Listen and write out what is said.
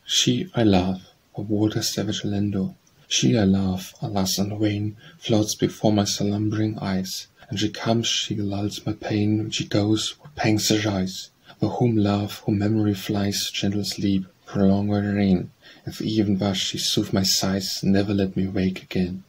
She I love, a water savage Landor. She I love, alas and vain, floats before my slumbering eyes. And she comes, she lulls my pain, and she goes, where pangs arise. For whom love, whom memory flies, gentle sleep, prolong her reign. If even thus she soothe my sighs, never let me wake again.